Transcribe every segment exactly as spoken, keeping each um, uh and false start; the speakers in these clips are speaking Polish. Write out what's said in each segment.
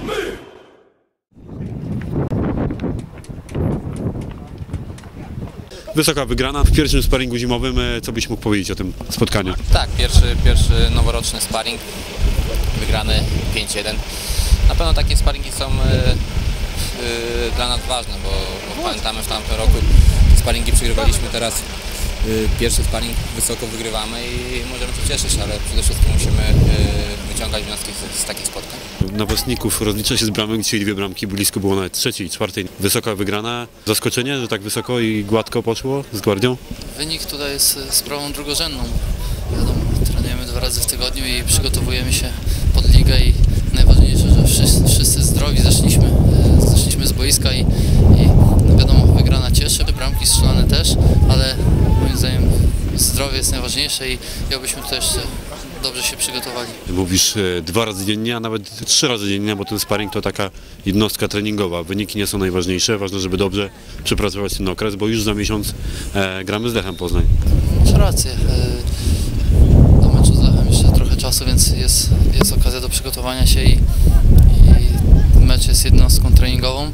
my! Wysoka wygrana w pierwszym sparingu zimowym. Co byś mógł powiedzieć o tym spotkaniu? Tak, pierwszy, pierwszy noworoczny sparring, wygrany pięć jeden. Na pewno takie sparingi są y, y, dla nas ważne, bo, bo pamiętamy w tamtym roku sparingi przegrywaliśmy, teraz y, pierwszy sparing wysoko wygrywamy i możemy się cieszyć, ale przede wszystkim musimy y, wyciągać wnioski z, z takich spotkań. Napastników rozlicza się z bramek, dzisiaj dwie bramki, blisko było nawet trzeciej, czwartej. Wysoka wygrana. Zaskoczenie, że tak wysoko i gładko poszło z Gwardią? Wynik tutaj jest sprawą drugorzędną. Wiadomo, trenujemy dwa razy w tygodniu i przygotowujemy się pod ligę i najważniejsze, że wszyscy, wszyscy zdrowi zeszliśmy, zeszliśmy z boiska i, i no wiadomo, wygrana cieszy, bramki strzelane też, ale moim zdaniem zdrowie jest najważniejsze i jakbyśmy też dobrze się przygotowali. Mówisz e, dwa razy dziennie, a nawet trzy razy dziennie, bo ten sparring to taka jednostka treningowa. Wyniki nie są najważniejsze, ważne, żeby dobrze przepracować ten okres, bo już za miesiąc e, gramy z Lechem Poznań. Masz rację. Do meczu z Lechem jeszcze trochę czasu, więc jest, jest okazja do przygotowania się i, i mecz jest jednostką treningową.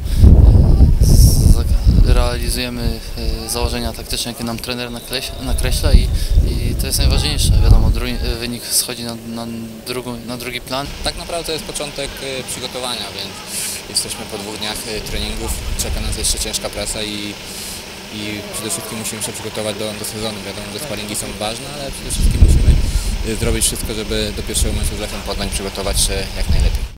Realizujemy założenia taktyczne, jakie nam trener nakreśla i, i to jest najważniejsze. Wiadomo, drugi, wynik schodzi na, na, drugą, na drugi plan. Tak naprawdę to jest początek przygotowania, więc jesteśmy po dwóch dniach treningów, czeka nas jeszcze ciężka presa i, i przede wszystkim musimy się przygotować do, do sezonu. Wiadomo, że sparingi są ważne, ale przede wszystkim musimy zrobić wszystko, żeby do pierwszego meczu z Lechem Poznań przygotować się jak najlepiej.